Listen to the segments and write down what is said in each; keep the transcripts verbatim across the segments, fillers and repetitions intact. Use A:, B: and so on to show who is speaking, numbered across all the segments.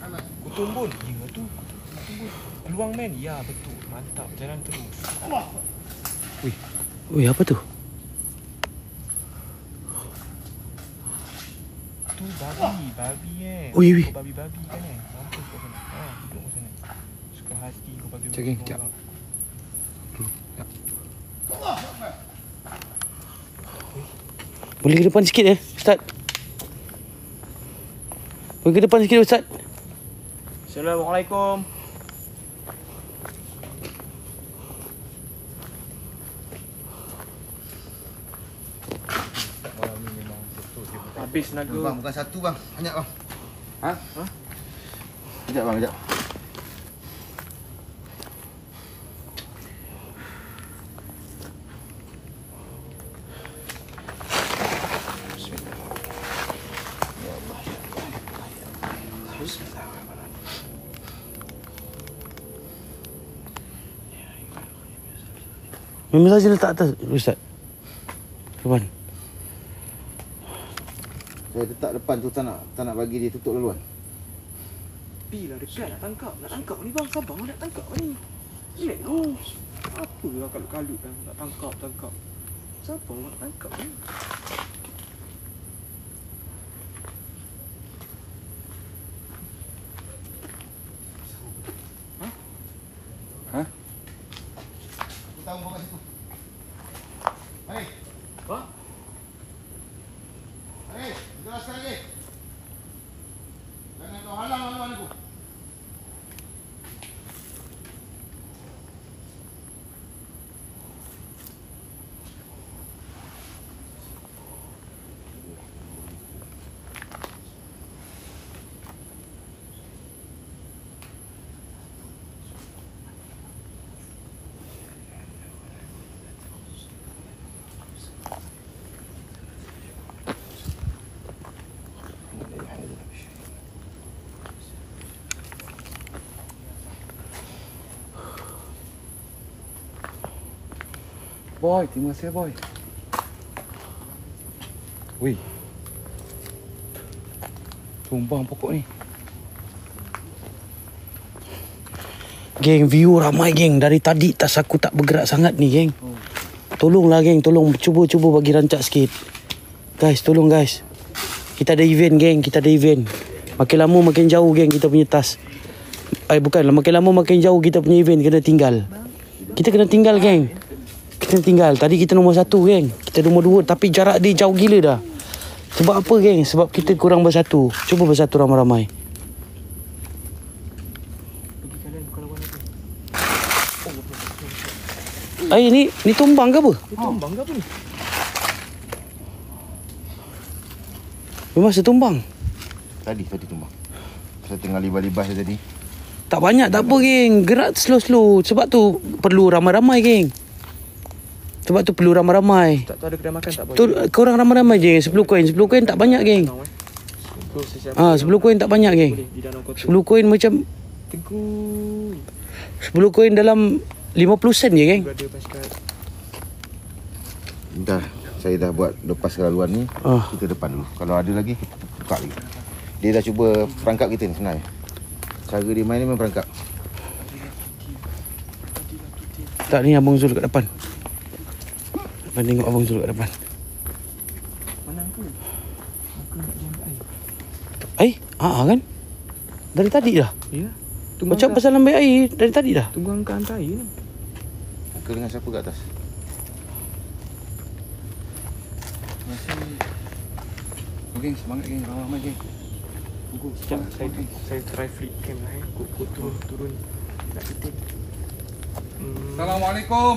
A: Kutumbun. Ya tu. Kutumbun. Peluang men. Ya betul. Mantap. Jalan terus.
B: Wih. Wih, apa tu?
A: Tu babi. Babi eh.
B: Ui, ui.
A: Kau babi-babi kan eh. Mampus kau sana. Ha, duduk kau sana. Suka hati kau babi-babi.
B: Cek, geng, jap. Boleh ke depan sikit eh, Ustaz? Boleh ke depan sikit, Ustaz?
A: Assalamualaikum. Habis naga.
C: Bang, bukan satu bang, banyak bang.
A: Ha? Ha?
C: Sekejap bang, sekejap.
B: Memang saja letak atas, Ustaz. Depan.
C: Saya letak depan tu tak nak, tak nak bagi dia tutup laluan.
A: Bila dekat nak tangkap. Nak tangkap ni bang. Sabar nak tangkap ni. Relax tu. Apa lah kalut-kalut kan. Nak tangkap, tangkap. Sabar nak tangkap ni. Ha?
C: Ha? Aku tahu kau kat situ. Hai.
A: Ha?
C: Hai, jelaskan lagi. Jangan kau halang laluan aku.
B: Boy, terima kasih boy. Wih. Tumbang pokok ni. Geng, view ramai geng. Dari tadi tas aku tak bergerak sangat ni geng. Tolonglah geng, tolong cuba-cuba bagi rancak sikit. Guys, tolong guys. Kita ada event geng, kita ada event. Makin lama makin jauh geng kita punya tas. Eh bukanlah, makin lama makin jauh kita punya event kena tinggal. Kita kena tinggal geng. Kita tinggal. Tadi kita nombor satu geng. Kita nombor dua. Tapi jarak dia jauh gila dah. Sebab apa geng? Sebab kita kurang bersatu. Cuba bersatu ramai-ramai. Eh ni ni tumbang ke apa?
A: Ni tumbang ke apa ni?
B: Memang setumbang.
C: Tadi, tadi tumbang. Saya tengah libas-libas tadi.
B: Tak banyak tak apa geng. Gerak slow-slow. Sebab tu perlu ramai-ramai geng. Sebab tu perlu ramai-ramai.
A: Tak tahu ada kedai makan tak boleh.
B: Tu korang ramai-ramai je. sepuluh koin. sepuluh koin tak banyak geng. Ah, sepuluh koin tak banyak geng. sepuluh koin macam
A: Teguh.
B: sepuluh koin dalam lima puluh sen je geng.
A: Ada basikal.
C: Dah, saya dah buat lepas laluan ni.
B: Ah.
C: Kita depan dulu. Kalau ada lagi, kita buka lagi. Dia dah cuba perangkap kita ni sebenarnya. Cara dia main ni memang perangkap.
B: Tak, ni Abang Zul kat depan. Abang tengok Abang Zul kat depan.
A: Mana aku? Aku nak jam air.
B: Air? Haa kan? Dari tadi dah.
A: Ya.
B: Macam pasal ambil air dari tadi dah.
A: Tunggu angkat hantar air ni.
C: Muka dengan siapa kat atas?
B: Masih. Geng, semangat geng. Ramai-ramai geng.
A: Tunggu sekejap. Saya, saya try flip cam lah eh. Kut-kut turun, turun. Nak kita. Hmm.
D: Assalamualaikum.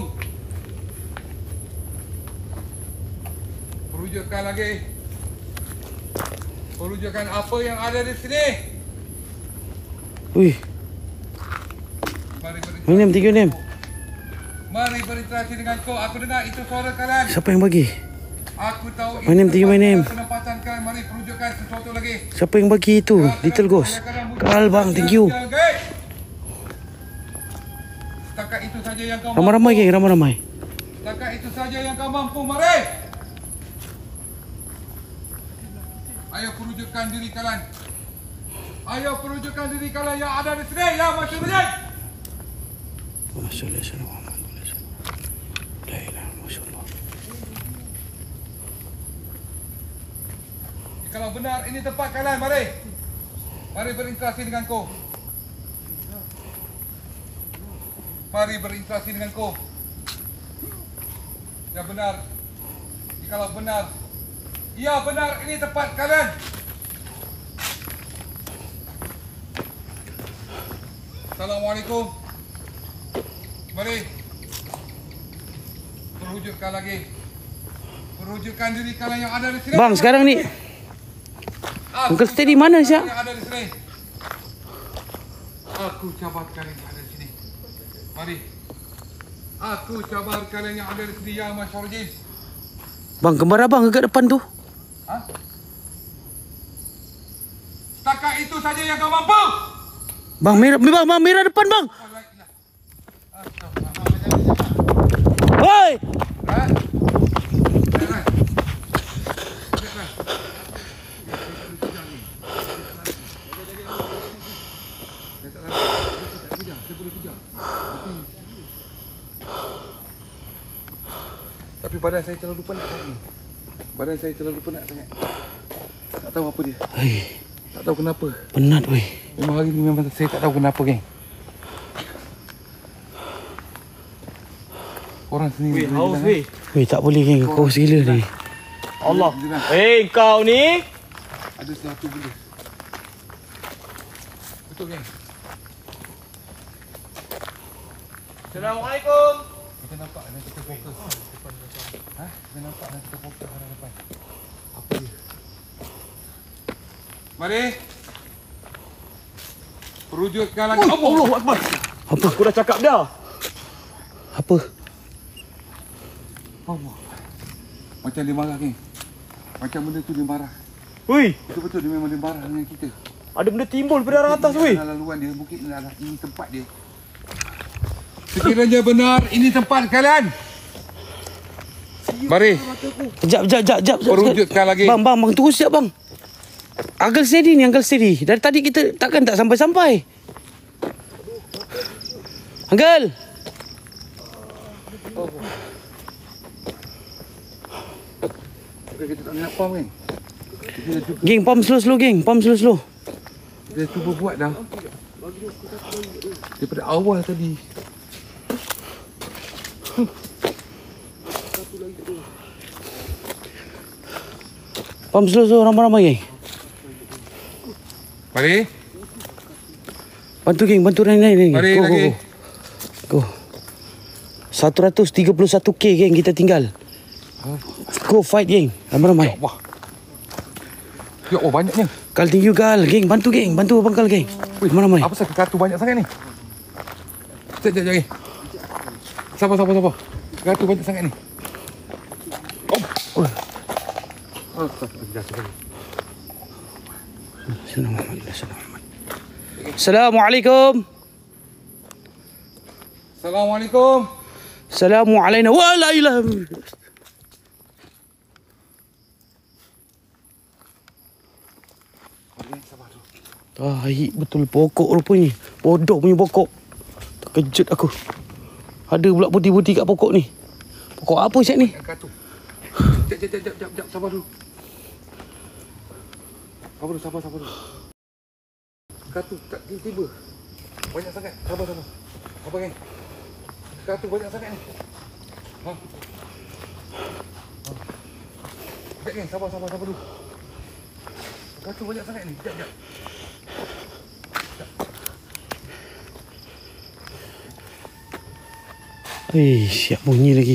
D: Perujukan lagi. Perujukan apa yang ada di sini?
B: Wih.
D: Mari berinteraksi.
B: My name, thank you name.
D: Mari berinteraksi dengan kau. Aku dengar itu suara kalian.
B: Siapa yang bagi?
D: Aku tahu
B: My name, thank you, my name.
D: Penempatan kalian. Mari perujukan sesuatu lagi.
B: Siapa yang bagi itu? Little Ghost. Kal bang, thank you.
D: Setakat itu saja yang kau
B: Ramai-ramai
D: mampu.
B: geng, ramai-ramai.
D: Setakat itu saja yang kau mampu. Mari. Ayo perujukkan diri kalian. Ayo perujukkan diri kalian yang ada di sini. Ya, masuk berjaya.
B: Masalah sana Muhammad. La ilaha illallah.
D: Kalau benar ini tempat kalian, mari. Mari berinteraksi denganku. Mari berinteraksi denganku. Ya benar. Kalau benar. Ya benar ini tempat kalian. Assalamualaikum. Mari. Perwujudkan lagi. Perwujudkan diri kalian yang ada di sini.
B: Bang, sekarang ni Uncle Steady mana siap?
D: Yang ada di sini. Aku cabar kalian yang ada di sini. Mari. Aku cabar kalian yang ada di sini ya Masyarjin.
B: Bang, kembar abang dekat depan tu.
D: Ha? Setakat itu saja yang kau mampu.
B: Bang, merah, bang, bang, merah depan bang. Hoi!
D: Ha? Tapi badan saya terlalu penat sangat ni. Badan saya terlalu penat sangat. Tak tahu apa dia.
B: Hei,
D: Tak tahu kenapa.
B: penat weh.
D: Memang hari ni memang saya tak tahu kenapa, geng. Orang sendiri.
A: Weh, haus weh.
B: Weh, tak boleh geng, kau gila ni.
A: Allah. Eh, kau ni.
D: Ada sesuatu benda. Betul, geng.
A: Assalamualaikum.
D: Kita nampak dan kita fokus. Ha? Kita nampak dan kita fokus arah depan. Apa dia? Mari. Perwujudkan lagi.
A: Oh, Allah Akbar.
B: Apa?
A: Aku dah cakap dah.
B: Apa?
D: Allah. Macam dia marah, geng. Macam benda tu dia marah.
A: Weh,
D: Betul-betul dia memang dia marah dengan kita.
A: ada benda timbul daripada arah atas weh.
D: Dalam laluan dia, mungkin adalah ini tempat dia. Sekiranya benar ini tempat kalian. Mari.
B: Jap, jap, jap, jap.
D: Perwujudkan lagi.
B: Bang, bang, bang, tunggu siap bang. Uncle Steady ni, Uncle Steady. Dari tadi kita takkan tak sampai-sampai. Uncle.
D: Kita tak nak pam, kan? Kita dah cuba,
B: Geng, pam slow-slow geng. Pam slow-slow.
D: kita dah cuba buat dah. Daripada awal tadi.
B: Pam slow-slow ramai-ramai geng.
D: Mari.
B: Bantu geng, bantu naik-naik ni.
D: Mari
B: Go, go,
D: lagi.
B: go. Go. seratus tiga puluh satu K geng kita tinggal. Go fight geng. Ramai-ramai.
D: Wah. Ya Allah, banyaknya.
B: Kal tinggi Kal. Geng, bantu geng. Bantu abang Kal geng. Ramai-ramai.
D: Apa sebab kartu banyak sangat ni? Sekejap, sekejap, sekejap. Sabar, sabar, sabar. Kartu banyak sangat ni. Oh. Oh.
B: Assalamualaikum.
D: Assalamualaikum.
B: Assalamualaikum. Wa la ilaha illallah. Tahi betul pokok rupanya. Bodoh punya pokok. Terkejut aku. Ada pula putih-putih kat pokok ni. Pokok apa siap ni?
D: Kartu. Jap, jap, jap, jap, jap, sabar dulu. Sabar dulu, sabar, sabar dulu. Kartu tak tiba-tiba. Banyak sangat. Sabar, sabar. Apa kan? Kartu banyak sangat ni. Ha. Ha. Sekejap kan, sabar, sabar, sabar dulu. Kartu banyak sangat ni. Sekejap, sekejap.
B: Eh, siap bunyi lagi.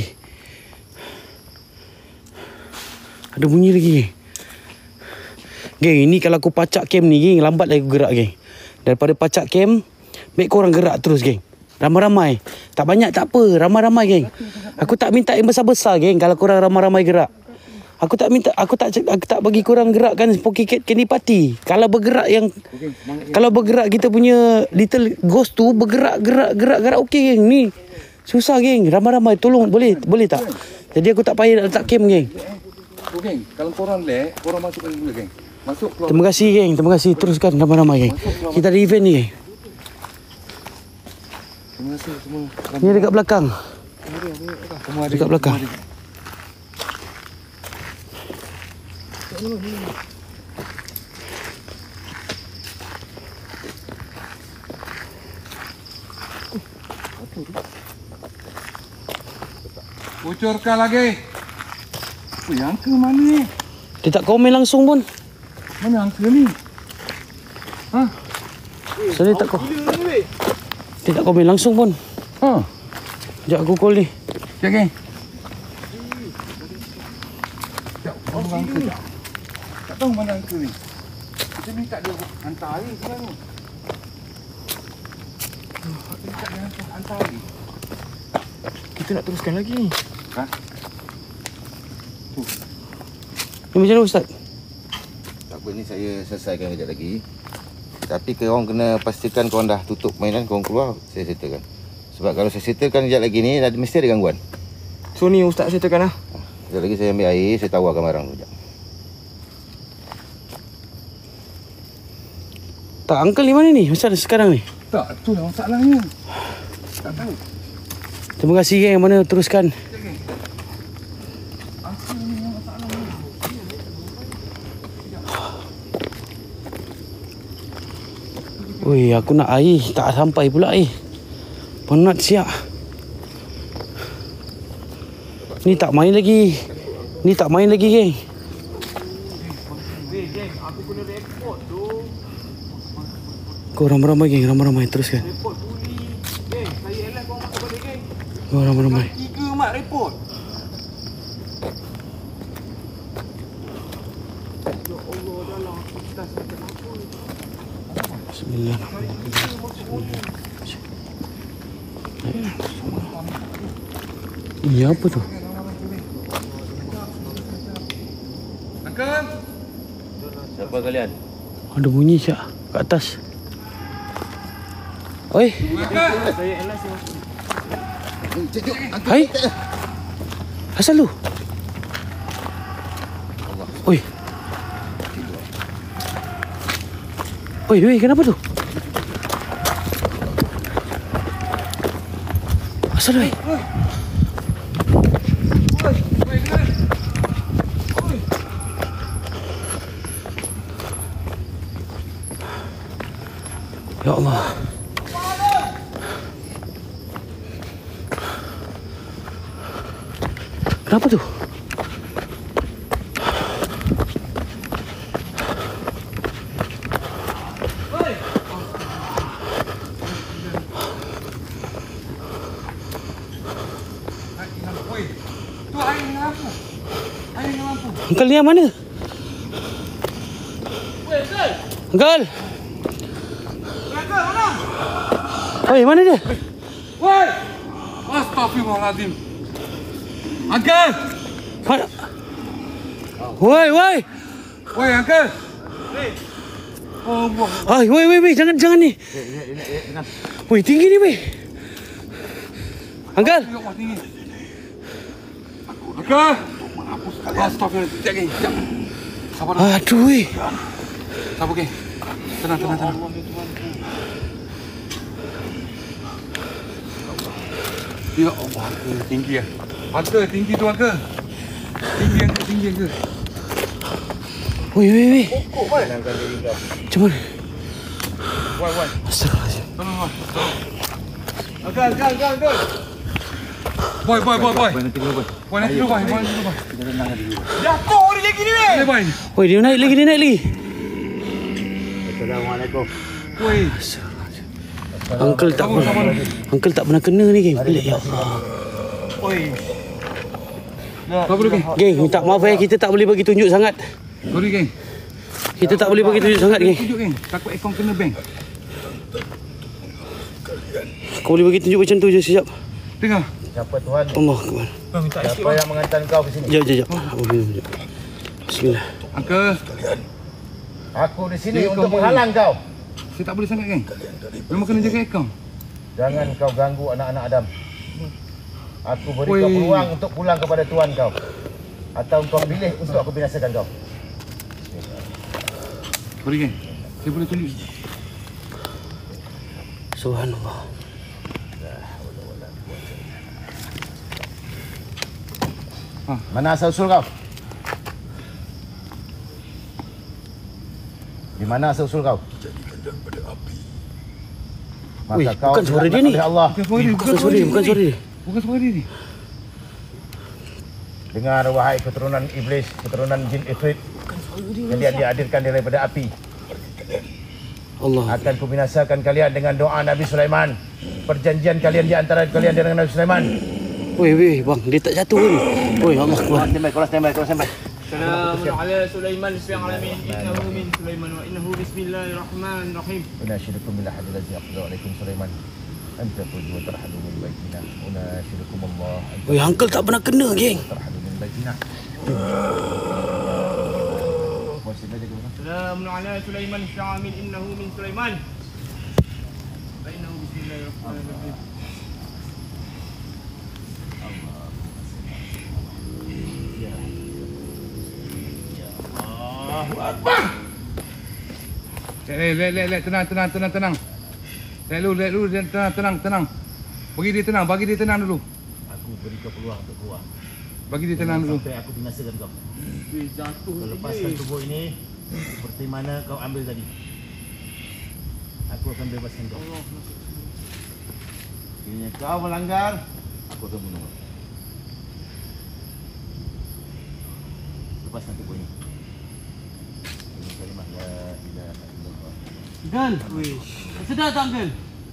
B: Ada bunyi lagi. Geng, ini kalau aku pacak kem ni, geng, lambat lagi aku gerak, geng. Daripada pacak kem, baik korang gerak terus, geng. Ramai-ramai. Tak banyak tak apa, ramai-ramai, geng. Aku tak minta yang besar-besar, geng, kalau korang ramai-ramai gerak. Aku tak minta, aku tak aku tak bagi korang gerakkan pocket candy party. Kalau bergerak yang
D: Okey, semangat.
B: kalau bergerak kita punya little ghost tu bergerak gerak gerak gerak okey, geng. Ni susah, geng. Ramai-ramai tolong boleh boleh tak? Jadi aku tak payah letak kem, geng.
D: Oh, geng, kalau korang lag, korang masukkan dulu, geng. Masuk keluar.
B: Terima kasih geng, terima kasih. Teruskan ramai-ramai geng. Kita ada event ni geng.
D: Terima kasih semua.
B: Ni dekat belakang.
D: Semua ada
B: Dekat belakang.
D: semua ada. Bocorkan lagi. Oh, yang ke mana ni?
B: Dia tak komen langsung pun.
D: Mana angka ni? Ha?
B: So dia tak ko- Dia tak komen langsung pun.
D: Ha?
B: Sekejap aku call ni.
D: Sekejap, geng. Sekejap, mana angka sekejap. Tak tahu mana angka ni. Kita ni tak ada hantar air sebenarnya. Kita tak ada hantar, hantar air.
A: Kita nak teruskan lagi ni.
D: Ha?
B: Ni macam mana Ustaz?
C: Tak apa, ni saya selesaikan kejap lagi. Tapi korang kena pastikan korang dah tutup mainan, korang keluar, saya settlekan. Sebab kalau saya settlekan kejap lagi ni, dah mesti ada gangguan.
A: So ni Ustaz settlekan lah.
C: Kejap lagi saya ambil air, saya tawarkan barang tu kejap.
B: Tak, uncle di mana ni? Ustaz sekarang ni?
D: Tak, tu lah masalahnya. Tak tahu.
B: Terima kasih geng. Mana teruskan.
D: Sekejap, geng. Asal ni yang masalahnya.
B: Ui, aku nak air. Tak sampai pula air. Penat siap. Ni tak main lagi. Ni tak main lagi geng.
A: Weh geng, aku kena report tu.
B: Kau ramai-ramai geng. Ramai-ramai teruskan.
A: Report puli. Geng, saya elah korang masuk balik geng.
B: Kau ramai-ramai.
A: Tiga mak report. Ya Allah, dah lah. Kita macam apa ni?
B: Bismillahirrahmanirrahim. Ini apa tu?
D: Angkat.
C: Siapa kalian?
B: Ada bunyi siap kat atas. Oi,
D: Angkat.
A: Saya elah saya masuk.
B: hai. Asal lu? Oi. Oi, oi, kenapa tu? Asal oi? Ya Allah. Kenapa tu?
D: Oi. Tu air dengan lampu. Air dengan lampu.
B: Uncle ni yang mana? Uncle! Oi, mana dia?
D: Woi. Astagfirullahaladzim. Angkat.
B: Mana? Woi, woi!
D: Woi, angkat. Oh, buang.
B: Ai, woi, woi, woi, jangan jangan ni. Woi, tinggi ni, woi. Uncle!
D: Ya Allah, tinggi. Angkat. Astagfirullah. Sekejap, geng. Sekejap. Sabar.
B: Aduh, woi.
D: Sabar, geng. Tenang, tenang, tenang. Ya Allah, angka tinggi ya. Angka tinggi tu, angka. Tinggi, angka, tinggi, angka.
B: Woi, woi, woi.
C: Tenangkan diri kau.
B: Macam mana?
D: Woi, woi.
B: Astagfirullahaladzim.
D: Tolong, woi.
A: Angkat, angkat, angkat, angkat.
D: Boy, boy, boy, boy.
C: Boy, nanti dulu, boy.
D: Boy, nanti dulu, boy. Boy, nanti dulu, boy.
C: Kita tenangkan diri.
A: Jatuh dia macam gini weh.
D: Boleh, boy.
B: Woi, dia naik lagi, dia naik lagi.
C: Assalamualaikum.
D: Boy.
B: Uncle tak
D: Sabar, sabar.
B: pernah. Uncle tak pernah kena ni, geng. Pelik ya Allah.
A: Oi.
D: Sabar dulu, geng.
B: Geng, minta maaf eh, kita tak boleh bagi tunjuk sangat.
D: Sorry, geng.
B: Kita tak boleh bagi tunjuk sangat, geng.
D: Tunjuk, geng. Takut akaun kena bank.
B: Kau boleh bagi tunjuk macam tu je sekejap.
D: Tengah.
C: Siapa Tuhan?
B: Allah Akbar.
C: Siapa yang menghantar kau ke sini?
B: Sekejap, sekejap, sekejap. Oh, minum, sekejap. Bismillah.
D: Angka.
C: Aku di sini
D: Dia
C: untuk
D: kau
C: menghalang kau.
D: Saya tak boleh sangat, geng. Memang kena jaga akaun.
C: Jangan kau ganggu anak-anak Adam. Aku beri
D: Oi.
C: kau peluang untuk pulang kepada Tuhan kau. Atau kau pilih untuk aku binasakan kau.
D: Sorry geng. Saya boleh tunjuk.
B: Subhanallah.
C: Mana asal usul kau? Di mana asal usul kau? Maka
B: Wih,
C: kau
B: bukan suara dia ni.
C: oleh Allah.
D: Bukan suara dia,
B: Bukan suara dia, bukan suara dia.
D: Bukan suara dia ni.
C: Dengar wahai keturunan iblis, keturunan jin ifrit yang dia dihadirkan daripada api.
B: Allah.
C: Akan kubinasakan kalian dengan doa Nabi Sulaiman. Perjanjian kalian di antara kalian dengan Nabi Sulaiman.
B: Weh, weh, bang, dia tak jatuh ni. Weh, Allah Akbar.
C: Standby, kau standby, kau standby.
A: Salamun ala Sulaiman bismil alamin innahu min Sulaiman wa innahu bismillahirrahmanirrahim.
C: Unasyidukum billah hadil ladzi aqdara alaikum Sulaiman. Anta tuju wa tarhadu min baitina. Unasyidukum Allah.
B: Weh, uncle tak pernah kena, geng.
C: Tarhadu min baitina.
A: Salamun ala Sulaiman bismil alamin innahu min Sulaiman wa innahu bismillahirrahmanirrahim.
D: Lek, lek, lek, lek, tenang, tenang, tenang, tenang. Lek lu, lek lu, tenang, tenang, tenang. Bagi dia tenang, bagi dia tenang dulu.
E: Aku beri kau peluang untuk keluar.
D: Bagi dia tenang dulu.
E: Sampai aku binasakan kau.
A: Weh, jatuh
E: Kau lepaskan tubuh ini seperti mana kau ambil tadi. Aku akan bebaskan kau.
C: Ini kau melanggar, aku akan bunuh.
E: Lepaskan tubuh ini. Ini kalimah la ilaha illallah.
B: Uncle. Weh, sedar tak, uncle?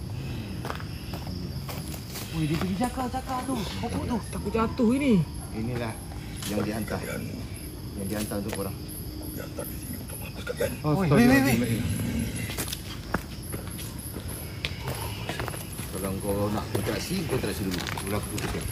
B: Weh, dia pergi cakap-cakap tu. Pokok tu.
A: Takut jatuh ini.
C: Inilah yang dihantar. Yang dihantar untuk orang.
D: Oh,
B: Weh,
D: stop.
B: weh, weh, weh.
C: Kalau kau nak interaksi, kau interaksi dulu. Sebelum aku putuskan.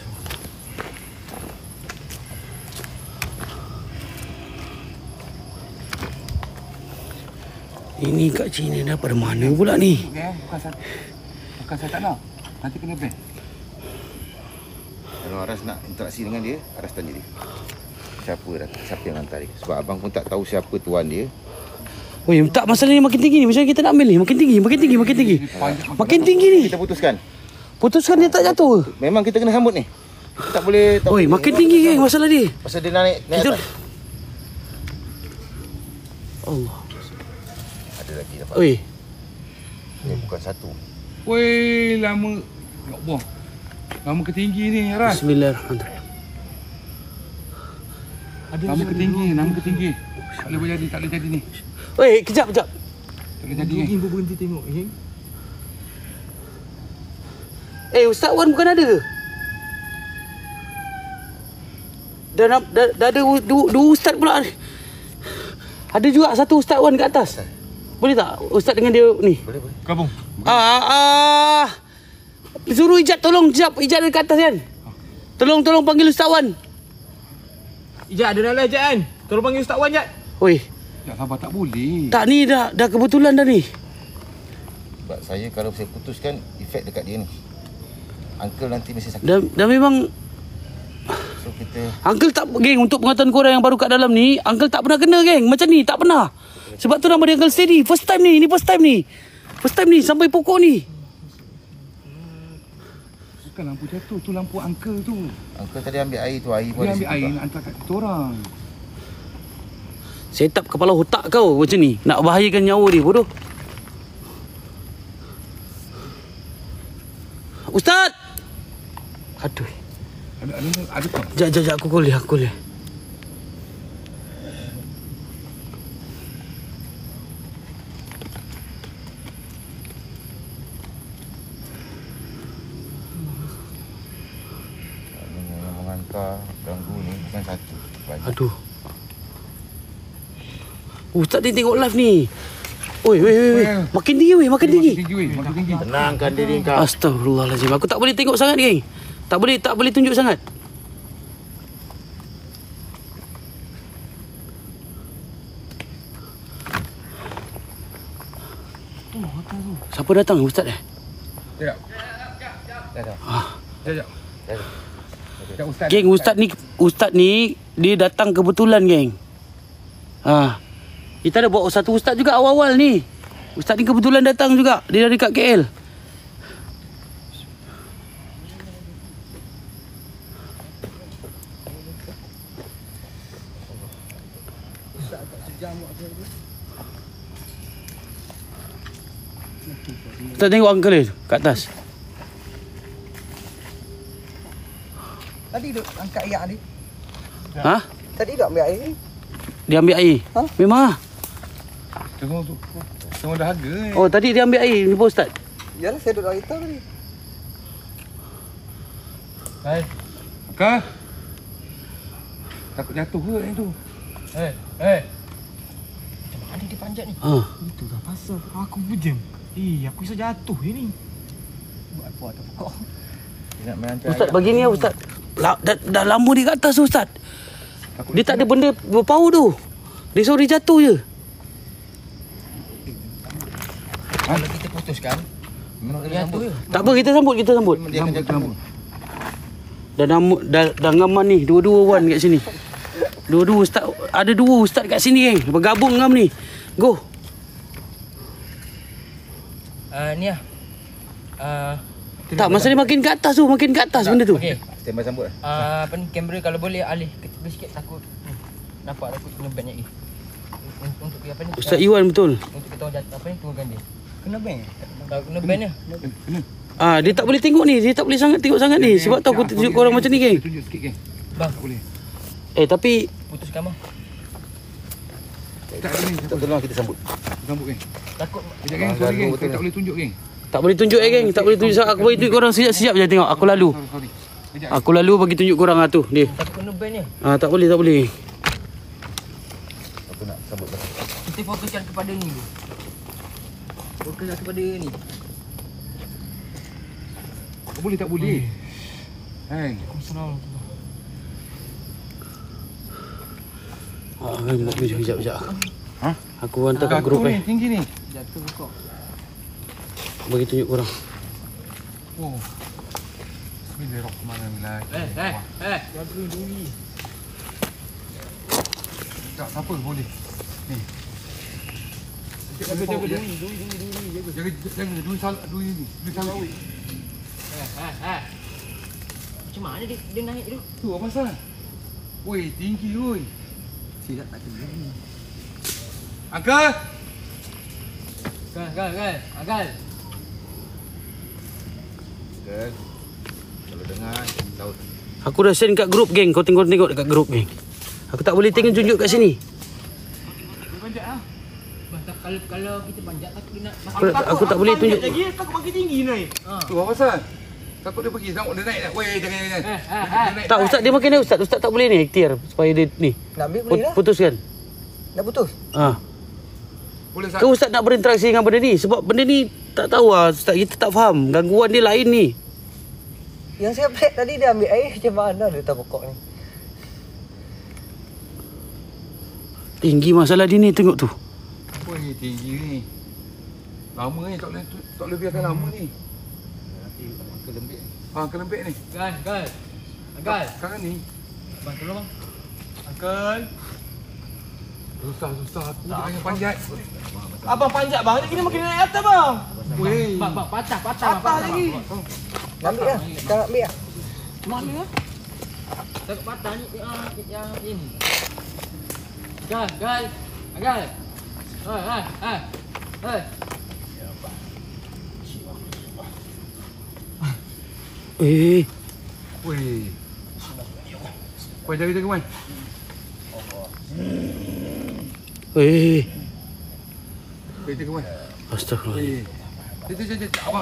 B: Ini Kak Cina dapat mana pula ni?
D: Okay, bukan saya, bukan saya tak nak. Nanti kena ban.
C: Kalau Aras nak interaksi dengan dia, Aras tanya dia. Siapa dah, siapa yang hantar dia? Sebab abang pun tak tahu siapa tuan dia.
B: Weh, tak, masalah ni makin tinggi ni. Macam kita nak ambil ni. Makin tinggi, makin tinggi, makin tinggi. Makin tinggi ni.
C: Kita putuskan.
B: Putuskan dia tak jatuh.
C: Memang kita kena sambut ni. Kita tak boleh... Tak
B: Weh,
C: boleh
B: makin tinggi, geng, masalah dia.
C: Pasal dia naik, naik
B: Kita...
C: atas.
B: Allah.
C: Ada lagi dapat.
B: Weh,
C: Dia bukan satu.
D: Weh, lama. Ya Allah. Lama ketinggi ni, Ras.
B: Bismillahirrahmanirrahim.
D: Lama ketinggi, lama ketinggi. Tak boleh jadi, tak boleh jadi ni.
B: Weh, kejap, kejap.
D: Tak boleh jadi ni.
A: Ibu berhenti tengok ni.
B: Eh, Ustaz Wan bukan ada ke? Dah, dah, dah, dah ada dua, dua Ustaz pula. Ada juga satu Ustaz Wan kat atas. Boleh tak Ustaz dengan dia ni?
C: Boleh, boleh.
D: Gabung.
B: Ah, ah. Suruh Ijat tolong Ijat, Ijat dekat atas kan? Tolong tolong panggil Ustaz Wan.
A: Ijat ada dalam Ijat kan? Tolong panggil Ustaz Wan Ijat.
B: Oi,
D: Tak sabar, tak boleh.
B: tak ni dah dah kebetulan dah ni.
C: Sebab saya kalau saya putuskan, efek dekat dia ni. Uncle nanti mesti sakit.
B: Dah, dah memang
C: So kita...
B: Uncle tak, geng, untuk pengetahuan korang yang baru kat dalam ni, Uncle tak pernah kena, geng. Macam ni, tak pernah. Sebab tu nama dia Uncle Steady. First time ni, ni first time ni. First time ni, sampai pokok ni.
D: Bukan lampu jatuh, tu lampu uncle tu.
C: Uncle tadi ambil air tu, air pun
D: Dia
C: ada
D: ambil
C: situ
D: air
C: tak?
D: nak hantar kat kita orang.
B: Set up kepala otak kau macam ni. Nak bahayakan nyawa dia, bodoh. Ustaz! Aduh.
D: Ada ada ada tak?
B: Jap, jap, jap. Aku kuliah, aku kuliah.
C: Yang menghantar ganggu ni bukan satu. Banyak.
B: Aduh. Ustaz ni tengok live ni. Oi, weh, weh, weh. Makin tinggi, weh. Makin tinggi.
D: Makin tinggi, weh. Makin tinggi.
C: Tenangkan diri kau.
B: Astagfirullahalazim. Aku tak boleh tengok sangat, geng. Tak boleh, tak boleh tunjuk sangat. Siapa datang, Ustaz eh?
D: Sekejap.
C: Dah, dah.
D: Sekejap.
C: Dah, dah.
D: Sekejap, Ustaz.
B: Geng, Ustaz ni Ustaz ni dia datang kebetulan, geng. Ha. Kita ada bawa satu ustaz juga awal-awal ni. Ustaz ni kebetulan datang juga. Dia dari kat K L. Ustaz tengok uncle ni kat atas.
F: Tadi duk angkat air ni.
B: Ha?
F: Tadi duk ambil air ni.
B: Dia ambil air.
F: Ha?
B: Memang ah.
D: Tengok tu. Tengok dah harga ni.
B: Oh, tadi dia ambil air ni Pak Ustaz.
F: Yalah saya duduk dalam kereta tadi.
D: Hai. Kak. Takut jatuh ke yang tu?
E: Eh, eh.
F: Macam mana dia panjat ni?
B: Ha.
E: Itu dah pasal aku bujang. Eh, aku bisa jatuh ini.
F: Buat apa ada pokok.
C: Dia nak main hantar
B: Ustaz
C: ayam.
B: bagi ni lah Ustaz. La, dah, dah lama di kat atas tu Ustaz.
D: Takut
B: Dia tak ada benda berpau tu. Dia suruh dia jatuh je.
F: Kalau kita putuskan, memang kena sambut.
B: Tak apa, kita sambut, kita sambut.
C: Dia akan jaga kamu.
B: Dah nama dah, dah ngaman ni, dua-dua wan kat sini. Dua-dua ustaz, ada dua ustaz kat sini geng. Bergabung ngam ni. Go.
F: Ah ni ah. Ah
B: Tak, masa dia makin kat atas tu, makin kat atas benda tu.
F: okey.
C: Standby sambut lah.
F: Ah apa ni kamera kalau boleh alih ke tepi sikit takut. Hmm. Nampak takut kena ban ni. Untuk, untuk apa ni?
B: Ustaz Iwan betul.
F: Untuk kita orang jatuh apa ni turunkan dia. Kena ban. Tak kena ban dia.
D: Kena.
B: Ah, dia tak boleh tengok ni, dia tak boleh sangat tengok sangat ni. Sebab tu aku tunjuk korang macam ni geng.
D: Tunjuk sikit geng.
F: Bang,
D: Tak boleh.
B: Eh tapi
F: putuskan bang.
D: Tak boleh.
C: Tak tolong kita sambut.
D: Sambut geng.
F: Takut
D: Sekejap geng, sorry geng. Saya tak boleh tunjuk geng.
B: tak boleh tunjuk eh geng, tak boleh tunjuk. Aku bagi tunjuk korang sekejap-sekejap je tengok. Aku lalu.
D: Sorry, sorry. Sekejap.
B: Aku lalu bagi tunjuk korang ah tu dia.
F: takut kena ban dia.
B: Ah tak boleh, tak boleh.
C: Aku nak sambut balik.
F: Kita fokuskan kepada ni dulu. Fokuskan kepada ni.
D: Tak boleh, tak boleh. Hei.
F: Senang.
B: Ah, geng, buat video sekejap-sekejap.
D: Ha?
B: Aku hantar kat grup
D: Jatuh
B: eh.
D: ni, tinggi ni.
F: Jatuh kok.
B: Bagi tunjuk korang.
D: Oh. Bismillahirrahmanirrahim.
F: Eh, eh, eh. Jangan duri.
D: Tak, tak apa, boleh. Ni.
F: Jaga jaga duri, duri, duri, duri, jaga.
D: Jaga, jaga. Duri salah, duri ni. Duri salah.
F: Eh, eh, eh. Macam mana dia, dia naik tu?
D: Tu, apa pasal? Woi, tinggi woi.
F: Silap tak kena ni.
D: Uncle!
F: Gal, gal, gal. Agal.
C: Kan? Kalau dengar, tahu.
B: Aku dah send kat grup geng. Kau tengok-tengok dekat grup geng. Aku tak boleh tengok tunjuk kat sini.
F: Panjat ah. Bang, tak- kalau kalau kita panjat takut dia nak.
B: Aku, aku tak boleh tunjuk.
E: Lagi takut makin tinggi naik.
F: Ha.
D: Tu, apa pasal? Takut dia pergi, tengok dia naik tak? Woi, jangan, jangan.
F: Eh, eh,
D: Dia
F: eh.
D: naik
B: Tak, ustaz dia makin naik ustaz. Ustaz tak boleh ni ikhtiar supaya dia ni.
F: Nak ambil
B: Put,
F: boleh lah.
B: putuskan.
F: Dah putus.
B: Ha.
D: Boleh sat.
B: Kan ustaz nak berinteraksi dengan benda ni sebab benda ni tak tahu lah ustaz, kita tak faham. Gangguan dia lain ni.
F: Yang saya pelik tadi dia ambil air macam mana dia tahu pokok ni.
B: Tinggi masalah dia ni tengok tu.
D: Woi, tinggi ni. Lama ni, tak boleh, tak boleh biarkan lama ni.
C: Nanti angka lembik.
D: Ha, kelembik ni.
F: Gal, gal. Gal.
D: Sekarang ni,
F: Bang, tolong bang.
E: Uncle.
D: susah, susah. Aku jangan panjat.
E: Abang panjat bang, ni makin naik atas bang.
D: Woi.
F: Bang, bang, patah, patah, bang,
E: Patah lagi.
F: Ambil lah. Sekarang ambil lah.
E: Mana ya?
F: Takut patah ni yang yang ini. Gal, gal. Gal. Hai, hai, hai. Hai.
B: Eh,
D: Woi. Woi, jaga jaga woi.
B: eh.
D: Woi, jaga woi.
B: Astagfirullah.
D: Woi. Jom, jom, jom. Apa?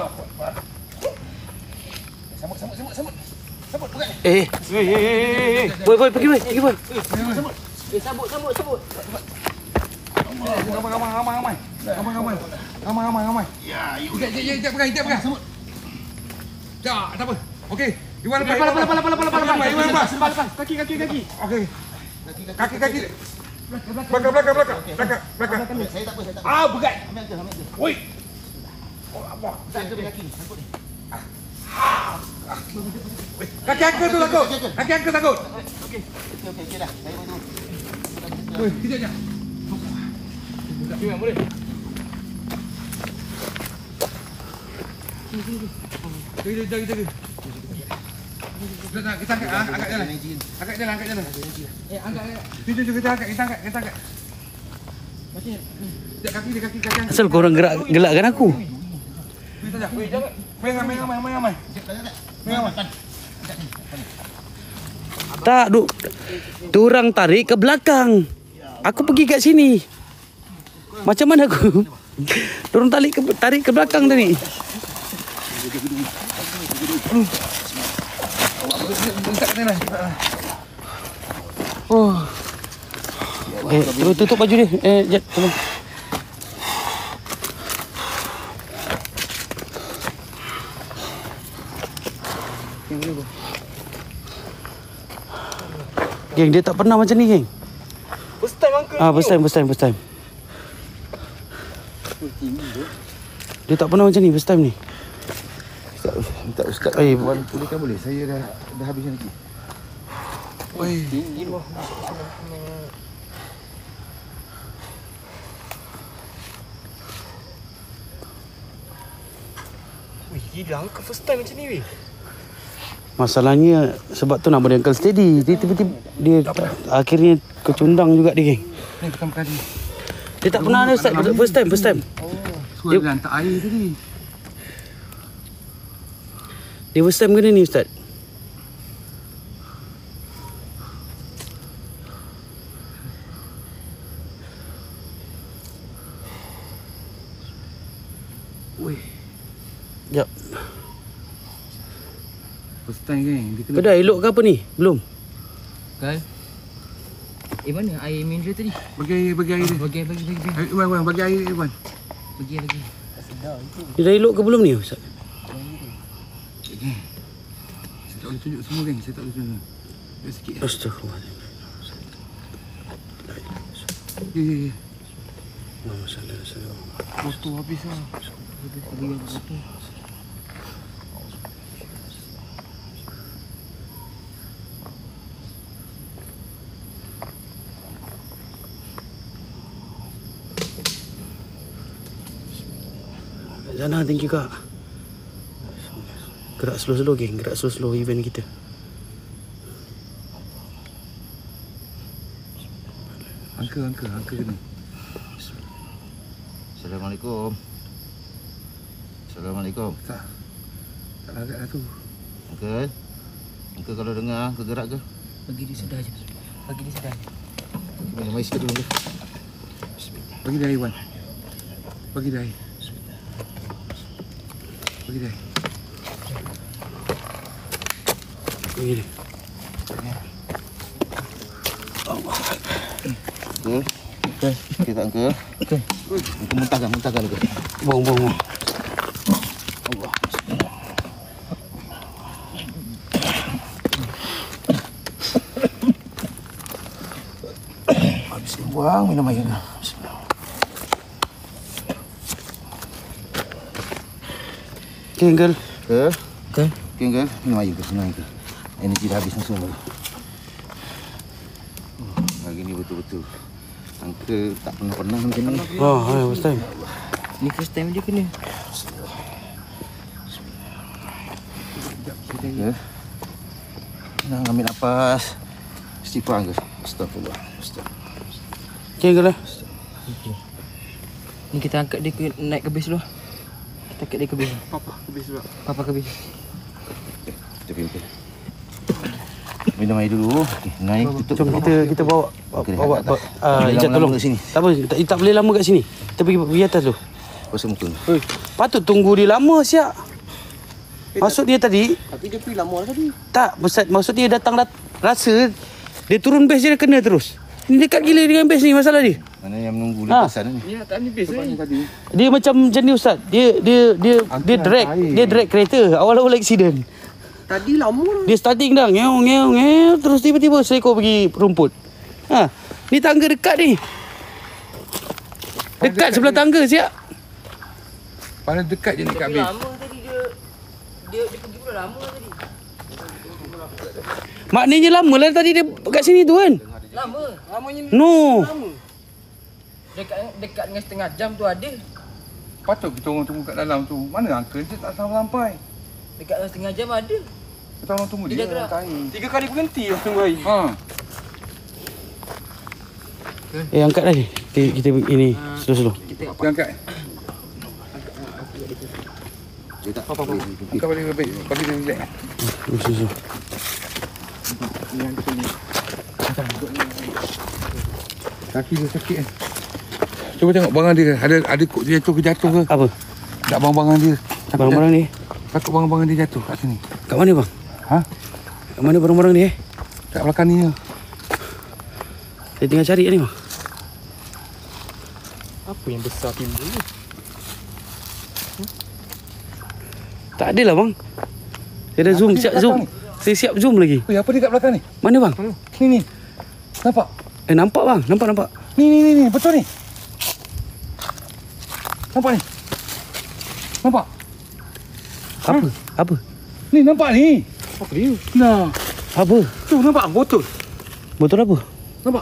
C: Sambut, sambut, sambut, sambut. Sambut, bukan.
B: Eh,
E: Hei, hei, hei, hei, hei.
B: boy boy pergi boy, pergi boy.
F: Eh, sambut, sambut, sambut.
D: Ramai, ramai, ramai, ramai. Ramai, ramai. Ramai, ramai, ramai. Ya, ya. Jap, jap, jap, pegang, jap, pegang. Sambut. Jap, tak apa. Okey. Iwan lepas.
E: Lepas, lepas, lepas, lepas, lepas, lepas.
D: Iwan lepas.
E: Lepas, lepas. Kaki, kaki, kaki.
D: Okey. Kaki, kaki. Belakang, belakang, belakang. Belakang, belakang.
C: Saya tak apa, saya tak apa.
D: Ah, berat.
C: Ambil angka, ambil angka.
D: Woi.
C: Saya ambil kaki ni, sambut ni.
D: Kaki angka tu takut. Kaki angka takut.
C: Okey, okey, okey dah. Saya boleh turun.
D: Woi, kejap, kejap. Kaki man boleh. Jaga, jaga, jaga. Kita kita angkat, angkat jalan. Angkat jalan, angkat jalan. Eh, angkat. Kita kita angkat, kita angkat, kita angkat. Macam ni. Sekejap kaki dia, kaki kaki.
B: Asal korang gerak gelakkan aku.
D: Kita jangan. Weh, jangan. Main ramai, ramai, ramai, ramai. Main ramai.
B: Tak, duk. Tu orang tarik ke belakang. Aku pergi kat sini. Macam mana aku? Dorang tarik ke tarik ke belakang tadi. Oh. Eh, tutup, tutup baju dia. Eh, jap, tolong. Geng, dia tak pernah macam ni, geng.
A: First time uncle.
B: Ah, first time, first time, first time. Dia tak pernah macam ni, first time ni.
C: Ustaz, minta ustaz.
B: Eh,
C: Puan pulihkan boleh? Saya dah dah habiskan lagi.
D: Oi.
A: Wih, gila uncle first time macam ni weh.
B: Masalahnya sebab tu nama dia Uncle Steady. Dia tiba-tiba dia akhirnya kecundang juga dia, geng.
D: Ni pertama kali.
B: Dia tak pernah ada Ustaz. First time, first time.
D: Suara dia hantar air tadi.
B: Dia first time kena ni, Ustaz.
D: Weh,
B: Jap.
D: first time geng. Dia kena
B: Kau dah elok ke apa ni? Belum.
F: Kan? Eh mana air mineral tadi?
D: bagi air, bagi air dia.
F: Bagi bagi bagi bagi.
D: Eh, Wan, Wan, bagi air Wan.
F: Bagi lagi.
B: Dia dah elok ke belum ni, Ustaz?
D: Geng. Saya tak boleh tunjuk semua geng. Saya tak boleh tunjuk. Tunjuk sikit.
B: Astaghfirullahaladzim.
D: Ya, ya, ya.
B: Allahumma salli ala sayyidina Muhammad.
D: Foto habis lah.
F: Bagi yang satu.
B: Zana, thank you, Kak. Gerak slow-slow, geng. Gerak slow-slow event kita.
D: Angka, angka, angka kena.
C: Assalamualaikum. Assalamualaikum.
D: Tak. Tak larat lah tu.
C: Uncle. Uncle kalau dengar, Uncle gerak ke?
F: Bagi dia sedar je. Bagi dia sedar.
C: Minum air sikit dulu. Uncle.
D: Bagi dia air Wan. Bagi dia air. Bagi dia air.
B: Begini.
C: Uncle. Okey. Okey tak Uncle? Okey. Uncle muntahkan, muntahkan Uncle.
B: Buang, buang, buang.
C: Allah. Habis buang minum air. Bismillah.
B: Okay, Uncle.
C: Ke?
F: Okey.
C: Okey Uncle, minum air Uncle, minum air Uncle. Energi dah habis langsung baru. Oh, hari ni betul-betul Uncle tak pernah-pernah macam ni.
B: Oh, hai, first time.
F: Ni first time dia kena.
C: Ya. Nak ambil nafas. Istighfar Uncle. Astagfirullah. Astagfirullah.
B: Okay, Uncle lah.
F: Ni kita angkat dia ke naik ke base dulu. Kita angkat dia ke base.
A: Papa, habis juga.
F: Papa ke base.
C: Kita pergi Uncle. Minum air dulu. Okey, naik tutup.
B: Jom kita kita bawa
C: Okey,
B: bawa
C: kat atas.
B: ah
C: Boleh
B: Ijat
C: lama-lama
B: tolong
C: kat sini.
B: Tak apa, tak, tak boleh lama kat sini. Kita pergi pergi atas tu.
C: Pasal muka.
B: Oi, patut tunggu dia lama siap. Maksud dia tadi
A: Tapi dia pergi lama lah tadi.
B: tak, maksud, maksud dia datang dat, rasa dia turun base dia kena terus. Ni dekat gila dengan base ni masalah dia.
C: Mana yang menunggu
B: Ha.
C: lepasan ni?
A: Ya, tak habis ni.
B: Dia macam macam ni Ustaz. Dia dia dia dia drag, dia drag kereta awal-awal accident.
A: Tadi lama lah.
B: Dia starting dah ngeong ngeong ngeong terus tiba-tiba seekor pergi rumput. Ha, ni tangga dekat ni. Dekat sebelah tangga siap.
D: Paling dekat je dekat base.
F: Lama tadi dia dia dia pergi pula lama tadi.
B: Maknanya lama lah tadi dia kat sini tu kan.
F: Lama.
A: Lamanya
B: No.
A: lama.
F: Dekat dekat dengan setengah jam tu ada.
D: Patut kita orang tunggu kat dalam tu. Mana uncle je tak sampai-sampai.
F: Dekat dengan setengah jam ada.
D: Kita orang tunggu
F: Dia
D: dia
F: dah gerak.
D: dalam kain.
A: Tiga kali berhenti lah tunggu air.
D: Ha.
B: Eh angkat lagi. Kita, kita ini slow-slow.
F: Kita tengok
D: Dia angkat.
C: Dia tak apa apa.
D: Angkat balik baik. Bagi dia relax.
B: Slow-slow.
D: Kaki dia sakit kan. Cuba tengok barang dia. Ada ada kok dia jatuh ke jatuh ke.
B: Apa?
D: Tak barang-barang dia. Takut
B: Barang-barang ni?
D: Takut barang-barang dia jatuh kat sini.
B: Kat mana bang?
D: Ha?
B: Kat mana barang-barang ni eh?
D: Kat belakang ni je.
B: Saya tengah cari ni bang.
A: Apa yang besar timbul ni?
B: Tak ada lah bang. Saya dah zoom,
D: Apa
B: siap
D: dia kat
B: zoom.
D: belakang
B: Saya siap zoom lagi.
D: Eh, apa dia kat belakang ni?
B: Mana bang?
D: Ni ni. Nampak?
B: Eh nampak bang, nampak nampak.
D: Ni ni ni ni, betul ni. Nampak ni. Nampak?
B: Apa? Apa?
D: Ni nampak ni.
A: Apa dia?
D: Nah,
B: Apa?
D: tu nampak botol.
B: Botol apa?
D: Nampak?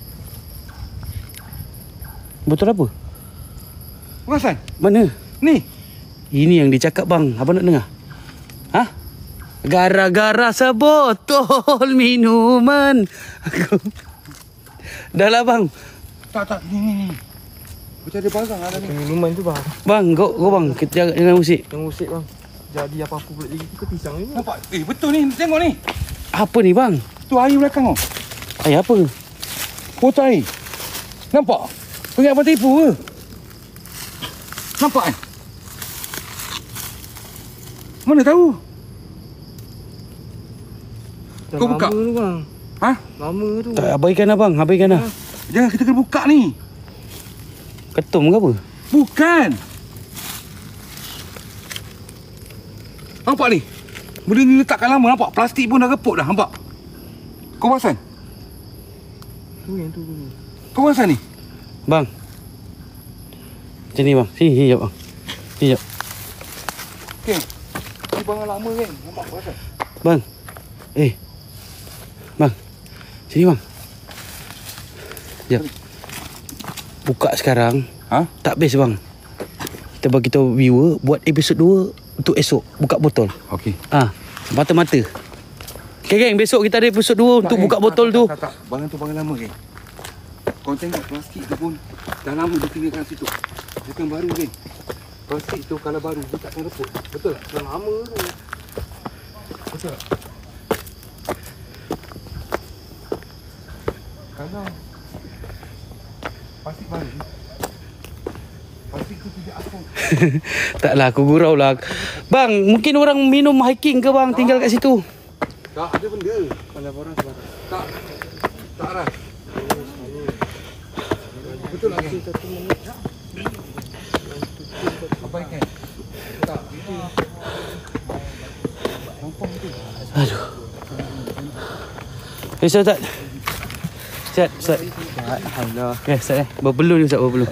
B: Botol apa?
D: Perasan?
B: Mana?
D: Ni.
B: Ini yang dicakap bang. Apa nak dengar? Ha? Gara-gara sebotol minuman. Aku. Dah lah bang.
D: Tak tak, ni ni ni. Macam ada barang ada ni.
A: Minuman tu bang.
B: Bang, kau kau bang, kita jaga jangan musik.
A: Yang usik bang. Jadi apa-apa pula jadi kita pisang ni.
D: Nampak? Eh, betul ni. Tengok ni.
B: Apa ni bang?
D: Tu air belakang kau.
B: Ay apa?
D: Botol air. Nampak? Pengat abang tipu ke? Nampak kan? Mana tahu?
A: Dah
D: Kau buka?
A: Lama tu bang.
D: Ha?
A: Lama tu.
B: Tak abaikan abang, abaikan dah.
D: Jangan kita kena buka ni.
B: Ketum ke apa?
D: Bukan. Nampak ni? Benda ni letakkan lama nampak? Plastik pun dah reput dah nampak? Kau perasan?
A: Tu yang tu. tu.
D: Kau perasan ni?
B: Bang. Macam ni bang. Sini, sini jap bang. Sini jap.
D: Okey. Ni barang lama kan? Nampak perasan?
B: Bang. Eh. Bang. Sini bang. Jap. Buka sekarang.
D: Ha?
B: Tak best bang. Kita bagi tahu viewer buat episod dua untuk esok buka botol.
D: Okey.
B: Ah, mata-mata. Okay geng, besok kita ada episod dua untuk buka botol tu.
D: Tak, tak, tak. Barang tu barang lama kan? Kau tengok plastik tu pun dah lama dia tinggalkan situ. Bukan baru kan? Plastik tu kalau baru dia takkan reput. Betul tak?
A: Dah lama tu.
D: Betul tak? Kalau plastik baru, plastik tu tidak asam.
B: Taklah aku gurau lah. Bang, mungkin orang minum hiking ke bang tinggal kat situ.
D: Tak ada benda.
A: Mana orang sebarang.
D: Tak. Tak arah. Betul lah kan? Abaikan. Tak. Itu. Nampak tu.
B: Aduh. Eh, Ustaz, Ustaz. Ustaz, Ustaz.
A: Alhamdulillah.
B: Ya, Ustaz eh. Berbelum ni Ustaz, berbelum.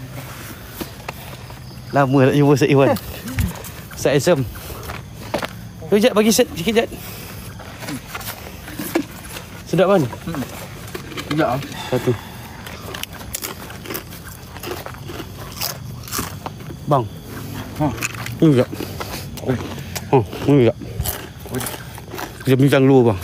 B: Lama nak jumpa Ustaz Iwan. Ustaz Azam. Sekejap, bagi set sikit, Jad. Sedap kan?
D: Hmm. Sekejap ah.
B: Satu. Bang.
D: Ha.
B: Ini sekejap.
D: Oi.
B: Oh, ini sekejap.
D: Oi.
B: Kita bincang dulu bang.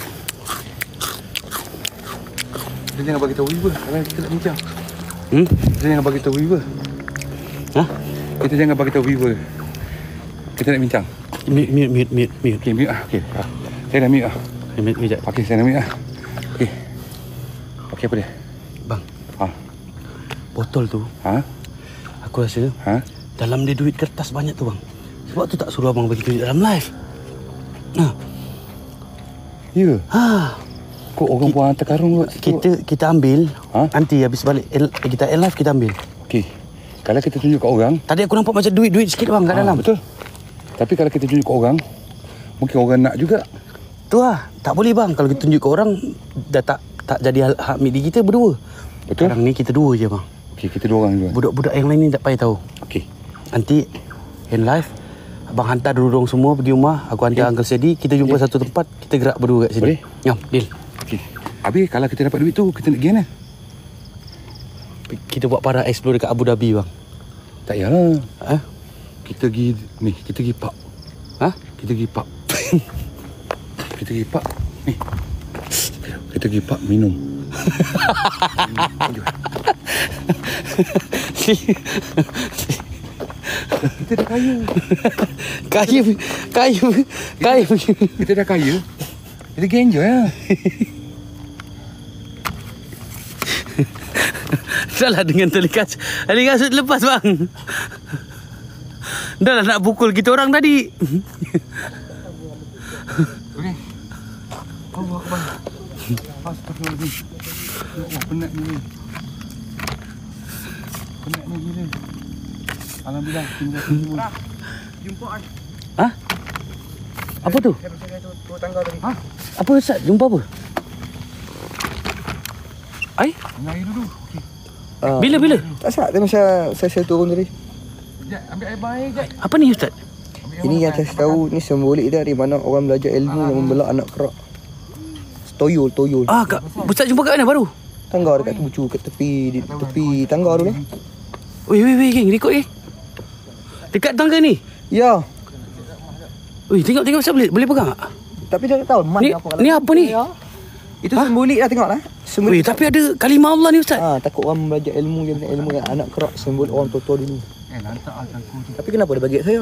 D: Dia jangan bagi tahu Weaver kalau kita nak bincang.
B: Hmm?
D: Kita jangan bagi tahu Weaver.
B: Ha?
D: Kita jangan bagi tahu Weaver. Kita nak bincang.
B: Mute, mute, mute, mute, mute.
D: Okey, mute ah. Okey. Ah. Saya dah mute ah.
B: Eh, mute, mute, Jad.
D: Okey, saya dah mute ah. Okey. Okey apa dia?
B: Bang,
D: Ha.
B: botol tu,
D: Ha?
B: aku rasa
D: Ha?
B: dalam dia duit kertas banyak tu bang. Sebab tu tak suruh abang bagi duit dalam live. Nah,
D: Ya.
B: ha,
D: Kok orang buang hantar karung kot situ?
B: kita kita ambil.
D: Ha?
B: Nanti habis balik el- kita air live kita ambil.
D: Okey. Kalau kita tunjuk kat orang,
B: Tadi aku nampak macam duit-duit sikit bang kat
D: ah,
B: dalam.
D: betul. Tapi kalau kita tunjuk kat orang, mungkin orang nak juga.
B: Tu lah. Tak boleh bang. Kalau kita tunjuk ke orang, dah tak tak jadi hak hak milik kita berdua.
D: Betul?
B: Sekarang ni kita dua je bang.
D: Okey, kita dua orang dulu.
B: Budak-budak yang lain ni tak payah tahu.
D: Okey.
B: Nanti in live abang hantar dulu orang semua pergi rumah. Aku hantar Uncle Sedi. Kita jumpa satu tempat. Kita gerak berdua kat sini.
D: Boleh?
B: Ngam, deal.
D: Okey. Habis kalau kita dapat duit tu, kita nak pergi mana?
B: Pergi kita buat para explore dekat Abu Dhabi bang?
D: Tak payahlah.
B: Ha?
D: Kita pergi ni, kita pergi pub.
B: Ha?
D: Kita pergi pub. Kita pergi pub. Ni. Kita pergi pub minum. Kita dah kaya.
B: Kaya, kaya, kaya.
D: Kita dah kaya. Kita pergi enjoy lah.
B: Dah lah dengan tali kasut. Tali kasut lepas bang. Dah lah nak pukul kita orang tadi.
D: Okey. Allah Akbar. Astagfirullahaladzim. Ya Allah, penat ni. Penat ni gila. Alhamdulillah, terima kasih semua.
A: Jumpa kan.
B: Ha? Apa tu?
A: Saya bersama tu turun tangga tadi.
B: Ha? Apa Ustaz? Jumpa apa? Ai?
D: Ambil air dulu. Okey.
A: Uh,
B: Bila bila?
A: tak salah tadi masa saya, saya turun tadi.
D: Jap, ambil air baik jap.
B: Apa ni Ustaz?
A: Ini yang saya tahu ni simbolik dari mana orang belajar ilmu yang membelah anak kerak. Toyol, toyol.
B: Ah, Kak, Ustaz jumpa kat mana baru?
A: Tangga dekat bucu kat tepi di tepi tangga tu lah.
B: Weh, weh, weh, geng, rekod geng. Dekat tangga ni.
A: Ya,
B: Weh, tengok tengok Ustaz boleh boleh pegang tak?
A: tapi dia tak tahu mana
B: Ni
A: apa.
B: ni apa ni?
A: Itu simbolik lah, tengoklah.
B: Weh,
A: Simbolik.
B: tapi ada kalimah Allah ni Ustaz.
A: Ah, takut orang belajar ilmu yang ilmu yang anak kerak simbol orang tua-tua dulu.
D: Eh, lantak lah aku tu.
A: Tapi kenapa dia bagi kat saya?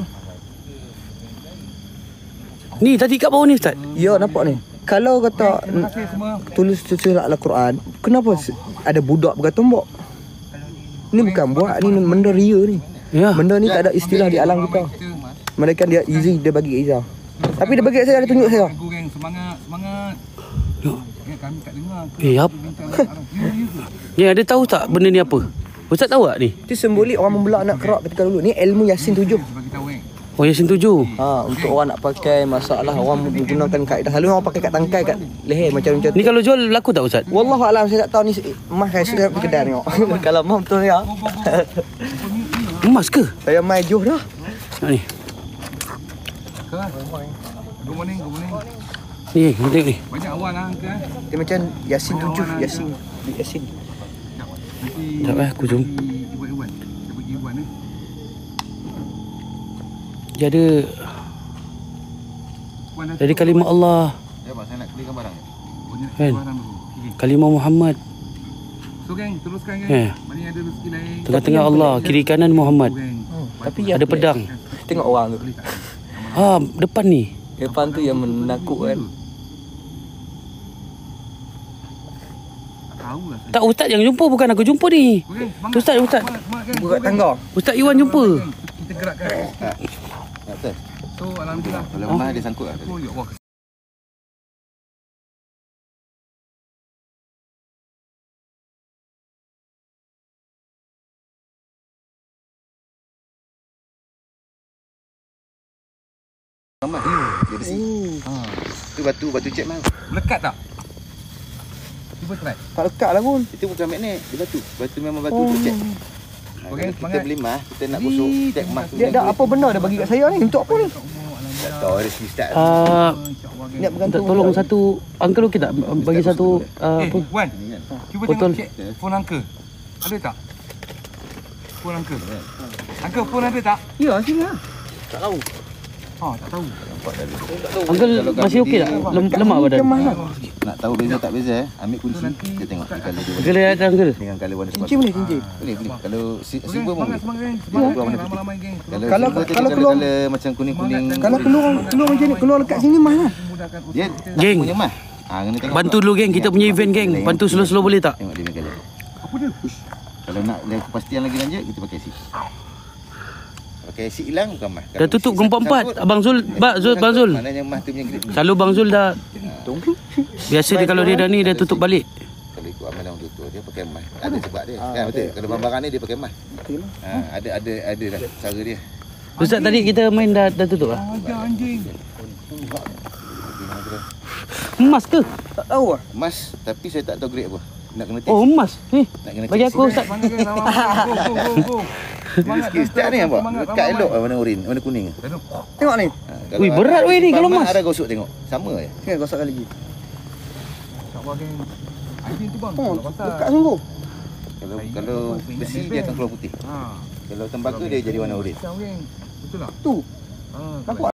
B: Ni tadi kat bawah ni Ustaz.
A: Ya, nampak ni. Kalau kata
D: Terima kasih semua.
A: tulis tulis Al-Quran, kenapa se- ada budak bergatumbak? Ni bukan buat, ni benda ria ni.
B: Ya.
A: Benda ni tak ada istilah di alam kita. Mereka dia easy, dia bagi Izzah. Tapi dia bagi kat saya, dia tunjuk saya.
D: Aku geng, semangat, semangat.
B: Ya.
D: Eh, kami tak dengar.
B: Eh, apa?
D: Ya, ya ke?
B: Ni ada tahu tak benda ni apa? Ustaz tahu tak ni?
A: Itu simbolik orang membelah anak kerak ketika dulu. Ni ilmu Yasin tujuh.
D: Bagi tahu eh.
B: Oh, Yasin tujuh.
A: Ha, untuk orang nak pakai masalah orang menggunakan kaedah. Selalu orang pakai kat tangkai kat leher macam macam
B: Ni
A: tu.
B: kalau jual laku tak Ustaz?
A: Wallahu alam, saya tak tahu ni emas saya sudah pergi kedai tengok. Kalau emas betul ya.
B: Emas ke?
A: Saya mai juh dah.
B: Ha, ni.
D: Ke? Good morning, good morning.
B: Ni, tengok ni.
D: Banyak awan lah ke?
A: Dia macam Yasin tujuh, Yasin. Yasin.
D: Nanti
B: Sekejap eh, aku zoom.
D: Iwan-Iwan. Kita pergi Iwan eh.
B: Dia ada
D: Iwan dah
B: dari kalimah Allah,
C: Ya, bang, saya nak clearkan barang.
D: punya
B: Kan?
D: barang dulu. Okay.
B: kalimah Muhammad.
D: So geng, teruskan geng.
B: Eh.
D: Mana yang ada rezeki lain.
B: Tengah-tengah Allah, kiri kanan Muhammad.
D: Geng.
A: Tapi
B: Ada pedang.
A: tengok orang tu.
B: Ha, depan ni.
A: Depan tu yang menakutkan.
D: Tahu lah saya.
B: Tak, Ustaz yang jumpa, bukan aku jumpa ni.
D: Geng, semangat.
B: Tu Ustaz, Ustaz.
D: Semangat, semangat, geng.
A: Buka kat tangga.
B: Ustaz Iwan jumpa.
D: Geng, Kita gerakkan.
C: Tak betul?
D: So alhamdulillah.
C: Kalau emas dia sangkut lah tadi.
D: Oh ya Allah.
C: Emas dia besi. Ha. Tu batu, batu cek mal.
D: Melekat tak? Cuba try.
A: Tak lekat lah pun.
C: Itu bukan magnet, dia batu. Batu memang batu
A: Oh.
C: tu cek. Ha,
D: Okey,
C: kalau kita
D: semangat.
C: beli emas, kita nak gosok cek emas tu.
A: Dia ada apa benda dia bagi kat saya ni? Untuk apa ni?
C: Tak tahu ada start.
B: Ah,
A: Niat bergantung.
B: tolong satu uncle okey tak bagi satu ah,
D: Eh,
B: apa?
D: Wan. Cuba
B: Botol.
D: tengok cek phone uncle. Ada tak? Phone uncle. Uncle, phone ada tak?
A: Ya, sini lah.
D: Ha, tak tahu.
B: Uncle masih okey tak? Lem, lemah badan.
A: Kemas lah.
C: Nak tahu beza tak beza eh? Ambil kunci, kita tengok kalau dia
B: Uncle lihat uncle.
C: dengan kalau warna
A: Cincin boleh, cincin.
C: Boleh, boleh. Kalau si-
D: Okey,
C: silver pun
D: semangat,
C: boleh.
D: semangat geng.
C: Keluar
D: Semangat
C: warna
D: geng.
C: putih.
D: Lama-lama geng.
C: Kalau
A: Kalau-
C: silver tu
A: kalau
C: dia
A: keluar-
C: colour macam kuning-kuning.
A: Kalau keluar keluar macam ni, keluar dekat sini mah lah.
D: Mudahkan
C: Dia
B: Geng.
C: punya emas. Ha, kena tengok.
B: Bantu dulu geng, kita punya event geng. Bantu slow-slow boleh tak?
C: Tengok dia punya colour.
D: apa dia?
C: Kalau nak dia kepastian lagi lanjut, kita pakai asid. Pakai asid hilang bukan emas.
B: Dah tutup gempa empat. Abang Zul, Bak Zul, Bang Zul.
C: Maknanya emas tu punya grade.
B: Selalu Bang Zul dah biasa dia kalau dia dah ni dia tutup balik.
C: Kalau ikut amalan orang tutup dia pakai emas. Ada sebab dia. Kan betul. Kalau barang-barang ni dia pakai emas. Ha, ada ada ada dah cara dia.
B: Ustaz tadi kita main dah dah tutup lah.
D: Ajar anjing.
B: Emas ke?
A: Tak tahu lah.
C: Emas tapi saya tak tahu grade apa. Nak kena test.
B: Oh, emas. Ni.
C: Nak kena
B: Bagi
C: test.
B: aku Ustaz.
D: Semangat geng. Lama-lama. Go, go, go, go. Semangat.
C: Sikit start ni nampak.
D: Semangat,
C: Lekat
D: ramai-ramai.
C: elok lah warna oren, warna kuning.
A: Tengok ni.
C: Ha, kalau
B: Ui, berat
C: ada-
B: weh ni kalau
C: emas
B: emas.
C: ada gosok tengok. Sama je.
A: Sini gosokkan lagi.
D: InsyaAllah geng. Anjing tu bang.
A: Oh,
D: tak pasal.
A: dekat sungguh.
C: Kalau
D: Saya
C: kalau
D: ingat apa,
C: besi
D: ingat
C: dia akan
D: bebel.
C: keluar putih.
D: Ha.
C: Kalau tembaga dia jadi warna oranye.
D: Macam geng. Betul tak?
A: Tu.
D: Ha.
A: Nampak